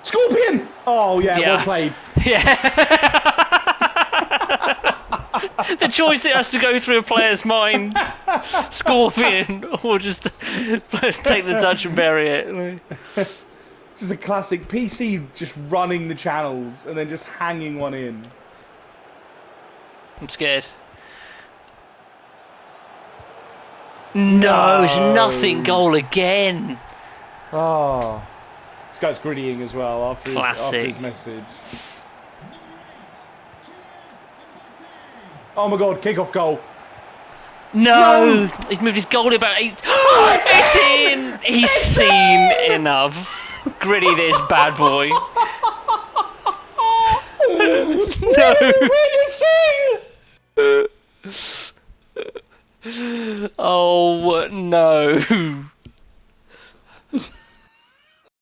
Scorpion! Oh, yeah, well played. Yeah. The choice that has to go through a player's mind. Scorpion, or just take the touch and bury it. Just a classic PC just running the channels and then just hanging one in. I'm scared. No, it's nothing goal again. Oh. This guy's grittying as well after his message. Oh my god, kick-off goal. No! He's moved his goal about 8. Oh, it's in! He's seen enough. Gritty this bad boy. No! Oh no!